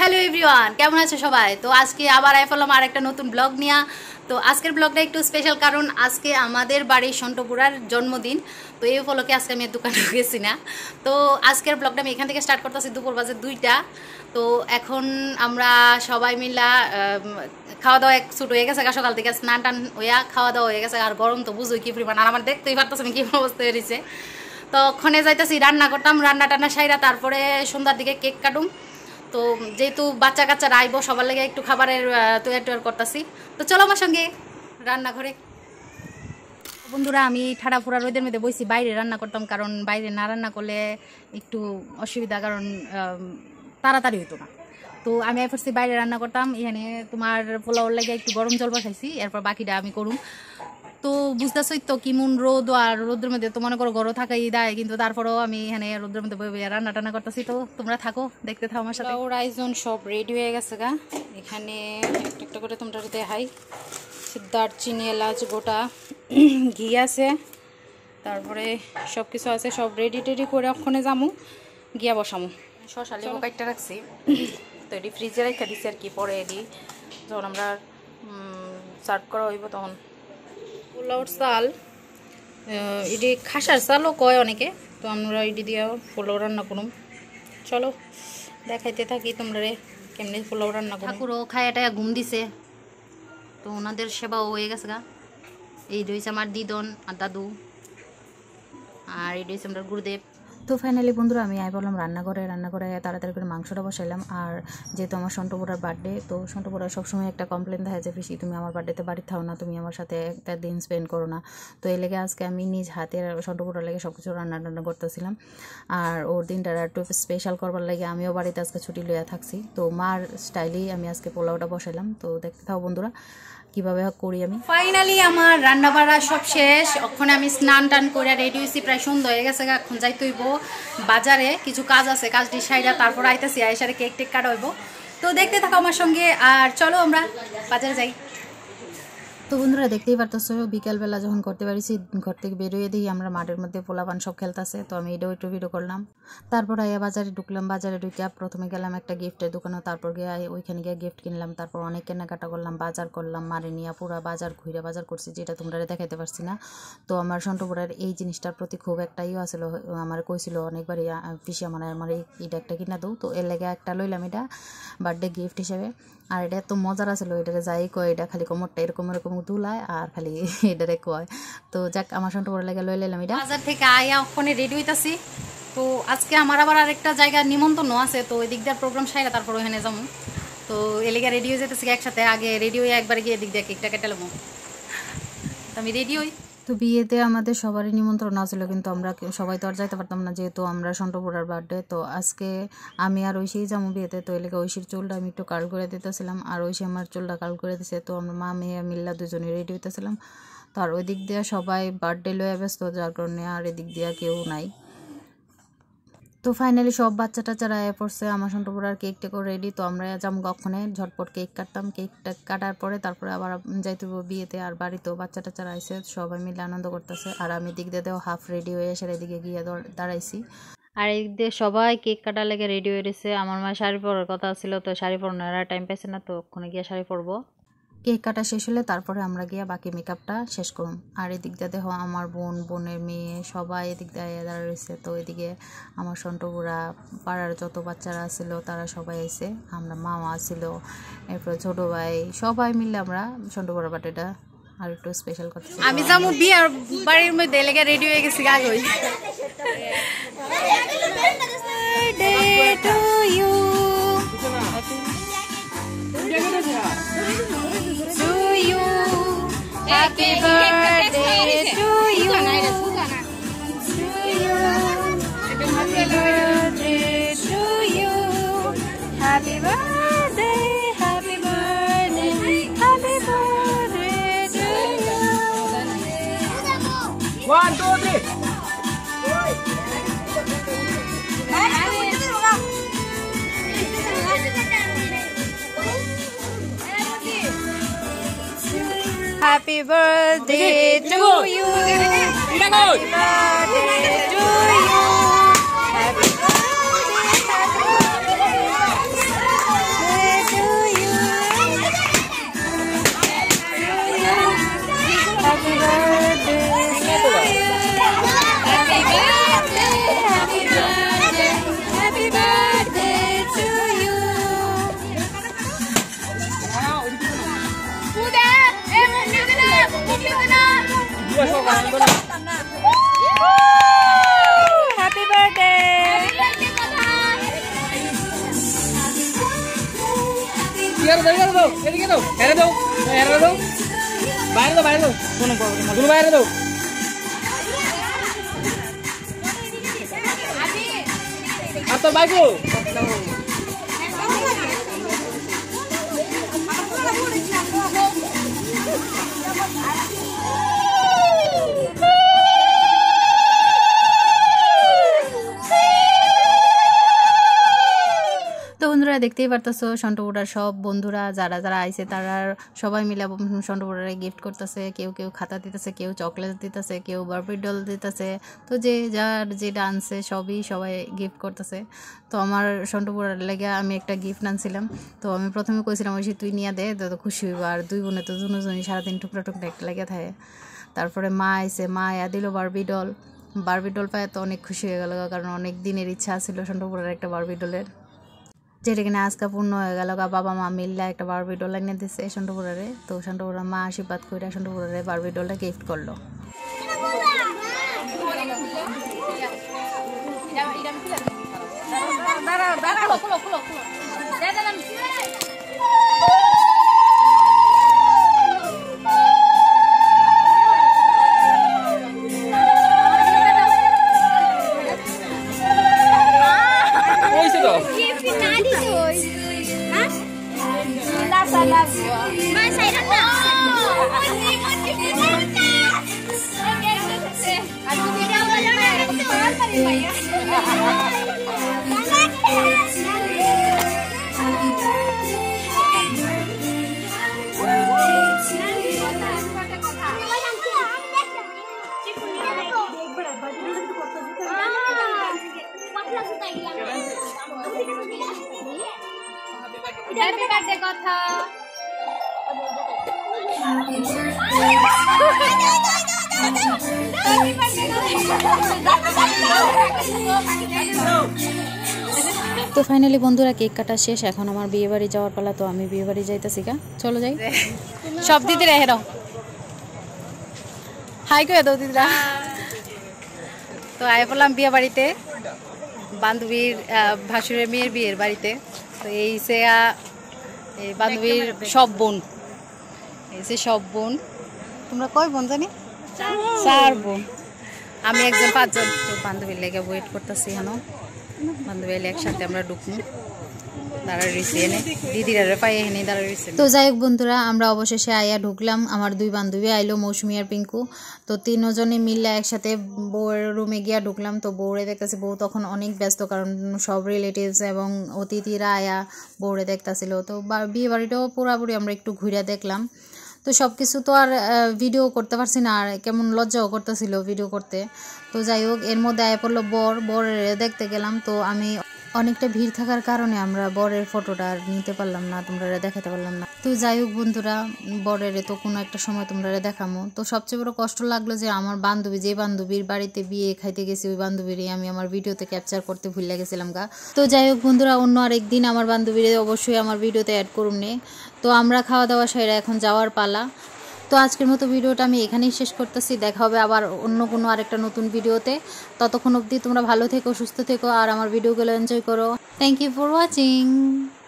Hello everyone, কেমন আছো সবাই? তো আজকে আবার আইফলাম আর একটা নতুন ব্লগ নিয়ে। তো আজকের ব্লগটা একটু স্পেশাল, কারণ আজকে আমাদের বাড়ির সন্টপুরার জন্মদিন। তো এই উপলক্ষে আজকে আমি দোকানে গেছি না। তো আজকের ব্লগটা আমি এখান থেকে স্টার্ট করতেছি দুপুর বাজে 2টা। তো এখন আমরা সবাই মিলা খাওয়া দাওয়া এক ছুট হয়ে গেছে, সকাল থেকে স্নান টান হইয়া খাওয়া দাওয়া হয়ে গেছে। আর গরম তো বুঝোই কি পরিমাণ, আর আমার দেখতেই পারতেছি আমি কি অবস্থা হয়েছে। তো ওখানে যাইতেছি, রান্না করতাম, রান্না টান্না সাইরা তারপরে সন্ধ্যার দিকে কেক কাটুম। তো যেহেতু বাচ্চা কাচ্চারা আইব, সবার লেগে একটু খাবারের তৈরি করতেছি। তো চলো আমার সঙ্গে রান্নাঘরে। বন্ধুরা, আমি ঠাড়া ফুড়া রোদের মধ্যে বসি, বাইরে রান্না করতাম, কারণ বাইরে না রান্না করলে একটু অসুবিধা, কারণ তাড়াতাড়ি হইতো না। তো আমি এফরসি বাইরে রান্না করতাম। এখানে তোমার পোলাওর লেগে একটু গরম জল বসাইছি, এরপর বাকিটা আমি করুম। তো বুঝতেছই তো কেমন রোদ, আর রোদের মধ্যে তো মনে করো গরম থাকাই দেয়, কিন্তু তারপরেও আমি এখানে রোদের মধ্যে বই রান্না টান্না করতেছি। তো তোমরা থাকো, দেখতে থাকো আমার সাথে। ওর আয়োজন সব রেডি হয়ে গেছে গা। এখানে একটা একটা করে তোমরা দেখাই। দারচিনি, এলাচ, গোটা ঘি আছে, তারপরে সব কিছু আছে, সব রেডি টেডি করে ওখানে যামু, গিয়া বসামু। শশা লেবু কাটটা রাখছি, তো এটি ফ্রিজে রেখে দিচ্ছি আর কি। পরে এটি যখন আমরা সার্ভ করা হইব তখন। পোলাওর চাল, এটি খাসার চালও কয় অনেকে, তো আমরা এটি দিয়ে পোলাও রান্না করুম। চলো দেখাইতে থাকি তোমরা কেমনি পোলাও রান্না করুম। ঠাকুরও খায়াটায় ঘুম দিছে, তো ওনাদের সেবাও হয়ে গেছে গা। এই রয়েছে আমার দিদন আর দাদু, আর এই রয়েছে আমরা গুরুদেব। তো ফাইনালি বন্ধুরা, আমি বললাম রান্নাঘরে তাড়াতাড়ি করে মাংসটা বসাইলাম। আর যেহেতু আমার সন্টপুরার বার্থডে, তো সন্টপুরার সবসময় একটা কমপ্লেন দেখা যায়, পিসি তুমি আমার বার্থডেতে বাড়ি থাও না, তুমি আমার সাথে একটা দিন স্পেন্ড করো না। তো এই লেগে আজকে আমি নিজ হাতে সন্টপুরার লেগে সব কিছু রান্না করতেছিলাম। আর ওর দিনটা একটু স্পেশাল করবার লাগে আমিও বাড়িতে আজকে ছুটি লইয়া থাকছি। তো মার স্টাইলেই আমি আজকে পোলাওটা বসাইলাম। তো দেখতে থাও বন্ধুরা কিভাবে করি আমি। ফাইনালি আমার রান্না বাড়া সব শেষ। ওখানে আমি স্নান টান করে রেডি হয়েছি, প্রায় সন্ধ্যা হয়ে গেছে। এখন যাইতে হইব বাজারে, কিছু কাজ আছে, কাজটি সাইডা তারপর আইতেছি, আইসারে কেক টেক কাটা হইব। তো দেখতে থাকো আমার সঙ্গে, আর চলো আমরা বাজারে যাই। তো বন্ধুরা দেখতেই পারতেছো, বিকালবেলা যখন করতে পারিছি, ঘর থেকে বেরোয় দিই আমরা মাঠের মধ্যে পোলাপান সব খেলতেছে। তো আমি এটাও একটু ভিডিও করলাম। তারপর আইয়া বাজারে ঢুকলাম। বাজারে ঢুকে প্রথমে গেলাম একটা গিফটের দোকানে, তারপর গিয়ে ওইখানে গিয়ে গিফট কিনলাম। তারপর অনেক কেনাকাটা করলাম, বাজার করলাম, মারে নিয়ে পুরা বাজার ঘুরে বাজার করছি, যেটা তোমরা দেখাইতে পারছি না। তো আমার সন্টপুরার এই জিনিসটার প্রতি খুব একটা আসলো, আমার কইছিল অনেকবারই পিসি আমার এটা একটা কিনা দৌ। তো এর লেগে একটা লইলাম, এটা বার্থডে গিফট হিসেবে। আর এটা এত মজার আসলো, এটারে যাই কয়, এটা খালি কোমরটা এরকম এরকম দুলায় আর খালি এটারে কয়। তো যাক, আমার সন্টপুরার লেগে লই লাইলাম এটা। বাজার থেকে আয়া ওখানে রেডি হইতাছি। তো আজকে আমার আবার আরেকটা জায়গায় নিমন্ত্রণ আছে, তো ওই দিক দিয়ে প্রোগ্রাম সাইরা তারপর ওখানে যাবো। তো এলাকা রেডি হয়ে যেতেছি একসাথে, আগে রেডি হয়ে একবারে গিয়ে এদিক দিয়ে কেকটা কেটে নেবো। তো আমি রেডি হই। তো বিয়েতে আমাদের সবারই নিমন্ত্রণ আছিল, কিন্তু আমরা সবাই তো আর যাইতে পারতাম না, যেহেতু আমরা সন্টপুরার বার্থডে। তো আজকে আমি আর ঐশীই যাবো বিয়েতে। তো এলাকা ঐশীর চুলটা আমি একটু কার্ল করে দিতেছিলাম, আর ঐশী আমার চুলটা কার্ল করে দিছে। তো আমরা মা মেয়ে মিল্লা দুজনে রেডি হইতেছিলাম। তো আর ওই দিক দিয়ে সবাই বার্থডে লয়ে ব্যস্ত, যার কারণে আর এদিক দিয়ে কেউ নাই। তো ফাইনালি সব বাচ্চা টাচ্চারা আয়া পড়ছে, আমার সন্টপুরার কেক টেকও রেডি। তো আমরা যাবো কখনে ঝটপট কেক কাটতাম। কেকটা কাটার পরে তারপরে আবার যাইতে বিয়েতে। আর বাড়িতেও বাচ্চা টাচ্চারা আইসে, সবাই মিলে আনন্দ করতেছে। আর আমি দিক দিয়ে হাফ রেডি হয়ে এসে এদিকে গিয়ে দাঁড়াইছি। আর এদিকে সবাই কেক কাটার লেগে রেডি হয়ে রয়েছে। আমার মা শাড়ি পরার কথা ছিল, তো শাড়ি পরানোর টাইম পাইছে না, তো ওখানে গিয়ে শাড়ি পরবো। কেক কাটা শেষ হলে তারপরে আমরা গিয়ে বাকি মেকআপটা শেষ করুম। আর এদিক দিয়ে দেখো আমার বোনের মেয়ে সবাই এদিক দিয়ে দাঁড়া রয়েছে। তো এদিকে আমার সন্টপুরা পাড়ার যত বাচ্চারা ছিল তারা সবাই এসে, আমরা মামা ছিল, এরপর ছোট ভাই, সবাই মিলে আমরা সন্টপুরা বার্থডেটা আর একটু স্পেশাল করতে। আমি যাবো বিয়ের বাড়ির মধ্যে, লেগে রেডি হয়ে গেছি আগেই। Happy birthday to you. Happy birthday to you. Happy birthday, happy birthday, happy birthday to you. 1, 2, 3. Happy birthday to you. Happy birthday to you. Happy birthday, happy birthday. দাও এদিকে দাও হেরে দাও বাইরে দাও কোনো প্রবলেম না বাইরে দাও আর তো বাইকো তো বন্ধুরা দেখতেই পারতেছো সন্টপুরার সব বন্ধুরা যারা যারা আইছে তারা সবাই মিলে সন্টপুরারে গিফট করতেছে, কেউ কেউ খাতা দিতেছে, কেউ চকলেট দিতেছে, কেউ বারবি ডল দিতেছে। তো যে যার যেটা আনছে সবাই গিফট করতেছে। তো আমার সন্টপুরার লেগে আমি একটা গিফট আনছিলাম। তো আমি প্রথমে কইছিলাম ওই তুই নিয়ে দে, তো খুশি হইব। আর দুই বোনে তো দুজনই সারাদিন টুকরা একটা লেগে থাকে। তারপরে মা আইছে, মা দিল বারবি ডল পায় তো অনেক খুশি হয়ে গেল, কারণ অনেক দিনের ইচ্ছা ছিল সন্টপুরার একটা বারবি ডলের, যেটা কিনা আজকে পূর্ণ হয়ে গেল। বাবা মা মিললে একটা বারবি ডল এনে দিচ্ছে সন্টপুরারে। তো সন্টপুরার মা আশীর্বাদ করে সন্টপুরারে বারবি ডলটা গিফট করলো। হ্যাপি বার্থডে কথা তো ফাইনালি বন্ধুরা কেক কাটা শেষ, এখন আমার বিয়ে বাড়ি যাওয়ার পালা। তো আমি বিয়ে বাড়ি যাইতেছি, চলো যাই। সব দিদিরা হেরো হাই করে দাও দিদিরা। তো আয় বললাম বিয়ে বাড়িতে, বান্ধবীর ভাসুরের মেয়ের বিয়ের বাড়িতে। তো এই বান্ধবীর সব বোন, সব বোন। তোমরা কয় বোন জানি? 4 বোন, আমি একজন 5 জন। তো বান্ধবীর লেগে ওয়েট করতেছি, এখনো বান্ধবী এলে একসাথে আমরা ঢুকবো। তো যাই হোক বন্ধুরা, আমরা অবশেষে আয়া ঢুকলাম। আমার 2 বান্ধবী আইলো, মৌসুমী আর পিঙ্কু। তো 3 জনে মিললে একসাথে বউয়ের রুমে গিয়া ঢুকলাম। তো বউরে দেখতেছি, বউ তখন অনেক ব্যস্ত, কারণ সব রিলেটিভস এবং অতিথিরা আয়া বউরে দেখতেছিল। তো বিয়ে বাড়িটাও পুরাপুরি আমরা একটু ঘুরে দেখলাম। তো সব কিছু তো আর ভিডিও করতে পারছি না, আর কেমন লজ্জাও করতেছিল ভিডিও করতে। তো যাই হোক, এর মধ্যে আয়া পড়লো বরের দেখতে গেলাম। তো আমি অনেকটা ভিড় থাকার কারণে আমরা বরের ফটোটা আর নিতে পারলাম না, তোমরা দেখাতে পারলাম না। তো যাই হোক বন্ধুরা, বরের তো কোনো একটা সময় তোমরা দেখামো। তো সবচেয়ে বড় কষ্ট লাগলো যে আমার বান্ধবী, যে বান্ধবীর বাড়িতে বিয়ে খাইতে গেছি, ওই বান্ধবীরই আমি আমার ভিডিওতে ক্যাপচার করতে ভুলে গেছিলাম তো যাই হোক বন্ধুরা, অন্য আরেকদিন আমার বান্ধবীর অবশ্যই আমার ভিডিওতে অ্যাড করুন নে। তো আমরা খাওয়া দাওয়া সেরে এখন যাওয়ার পালা। তো আজকের মতো ভিডিওটা আমি এখানেই শেষ করতেছি। দেখা হবে আবার অন্য কোনো আরেকটা নতুন ভিডিওতে। ততক্ষণ অবধি তোমরা ভালো থেকো, সুস্থ থেকো, আর আমার ভিডিওগুলো এনজয় করো। Thank you for watching.